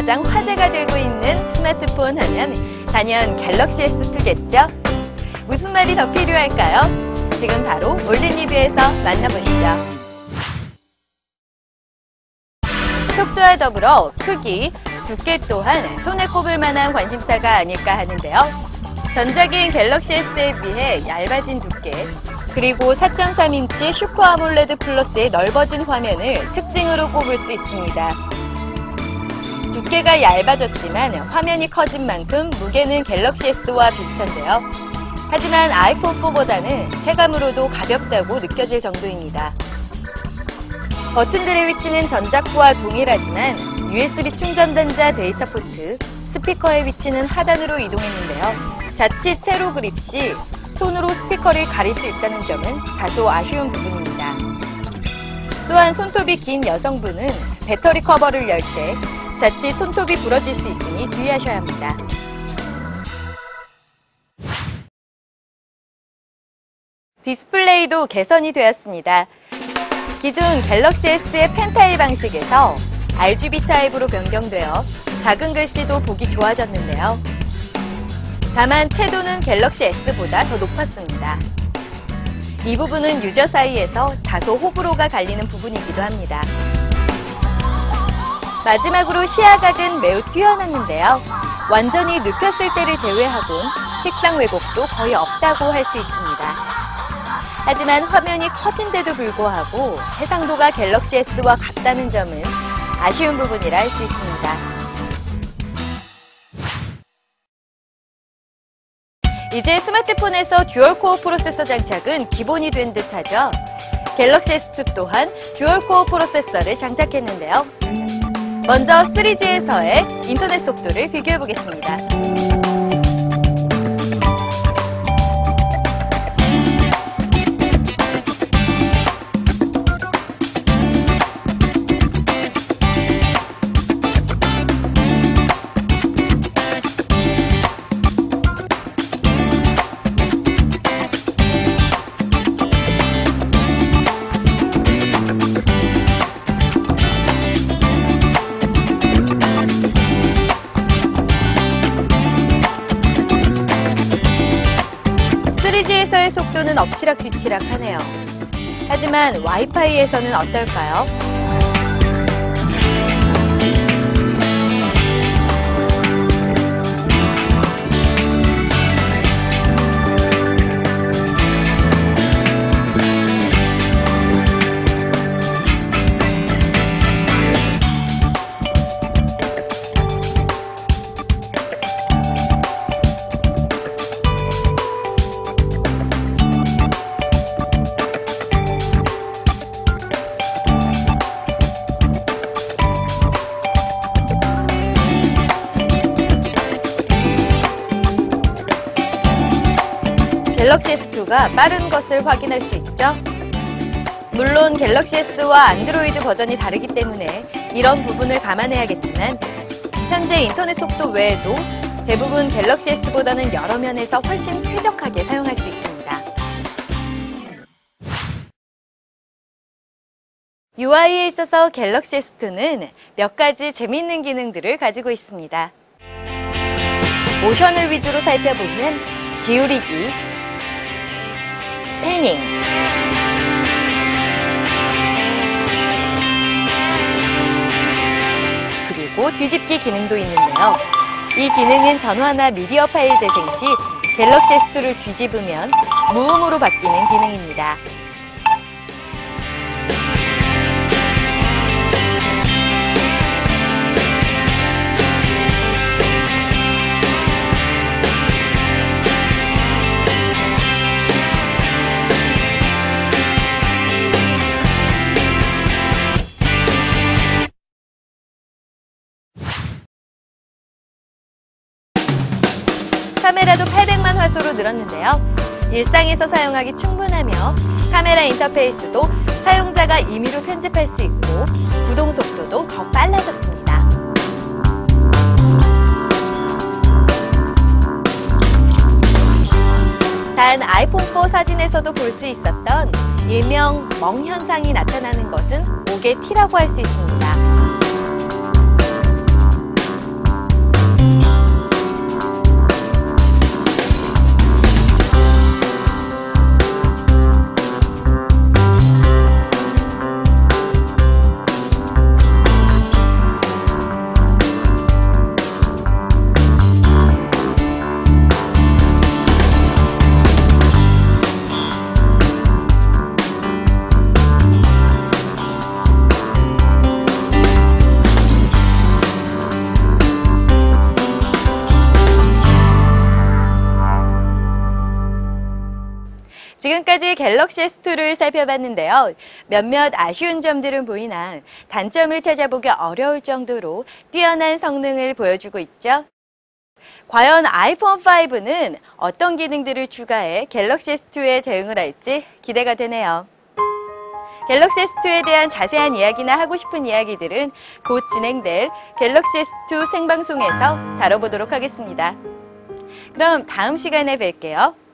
가장 화제가 되고 있는 스마트폰 하면 단연 갤럭시 S2겠죠? 무슨 말이 더 필요할까요? 지금 바로 올드 리뷰에서 만나보시죠. 속도와 더불어 크기, 두께 또한 손에 꼽을 만한 관심사가 아닐까 하는데요. 전작인 갤럭시 S에 비해 얇아진 두께, 그리고 4.3인치 슈퍼 아몰레드 플러스의 넓어진 화면을 특징으로 꼽을 수 있습니다. 두께가 얇아졌지만 화면이 커진 만큼 무게는 갤럭시 S와 비슷한데요. 하지만 아이폰 4보다는 체감으로도 가볍다고 느껴질 정도입니다. 버튼들의 위치는 전작과 동일하지만 USB 충전 단자 데이터 포트, 스피커의 위치는 하단으로 이동했는데요. 자칫 세로 그립 시 손으로 스피커를 가릴 수 있다는 점은 다소 아쉬운 부분입니다. 또한 손톱이 긴 여성분은 배터리 커버를 열 때 자칫 손톱이 부러질 수 있으니 주의하셔야 합니다. 디스플레이도 개선이 되었습니다. 기존 갤럭시 S의 펜타일 방식에서 RGB 타입으로 변경되어 작은 글씨도 보기 좋아졌는데요. 다만 채도는 갤럭시 S보다 더 높았습니다. 이 부분은 유저 사이에서 다소 호불호가 갈리는 부분이기도 합니다. 마지막으로 시야각은 매우 뛰어났는데요. 완전히 눕혔을 때를 제외하곤 색상 왜곡도 거의 없다고 할 수 있습니다. 하지만 화면이 커진데도 불구하고 해상도가 갤럭시 S와 같다는 점은 아쉬운 부분이라 할 수 있습니다. 이제 스마트폰에서 듀얼코어 프로세서 장착은 기본이 된 듯하죠. 갤럭시 S2 또한 듀얼코어 프로세서를 장착했는데요. 먼저 3G에서의 인터넷 속도를 비교해보겠습니다. 에서의 속도는 엎치락뒤치락 하네요. 하지만 와이파이에서는 어떨까요? 갤럭시 S2가 빠른 것을 확인할 수 있죠. 물론 갤럭시 S와 안드로이드 버전이 다르기 때문에 이런 부분을 감안해야겠지만 현재 인터넷 속도 외에도 대부분 갤럭시 S보다는 여러 면에서 훨씬 쾌적하게 사용할 수 있습니다. UI에 있어서 갤럭시 S2는 몇 가지 재미있는 기능들을 가지고 있습니다. 모션을 위주로 살펴보면 기울이기, 패닝, 그리고 뒤집기 기능도 있는데요. 이 기능은 전화나 미디어 파일 재생 시 갤럭시 S2를 뒤집으면 무음으로 바뀌는 기능입니다. 카메라도 800만 화소로 늘었는데요. 일상에서 사용하기 충분하며 카메라 인터페이스도 사용자가 임의로 편집할 수 있고 구동 속도도 더 빨라졌습니다. 단 아이폰 4 사진에서도 볼 수 있었던 일명 멍 현상이 나타나는 것은 옥의 티라고 할 수 있습니다. 지금까지 갤럭시 S2를 살펴봤는데요. 몇몇 아쉬운 점들은 보이나 단점을 찾아보기 어려울 정도로 뛰어난 성능을 보여주고 있죠. 과연 아이폰 5는 어떤 기능들을 추가해 갤럭시 S2에 대응을 할지 기대가 되네요. 갤럭시 S2에 대한 자세한 이야기나 하고 싶은 이야기들은 곧 진행될 갤럭시 S2 생방송에서 다뤄보도록 하겠습니다. 그럼 다음 시간에 뵐게요.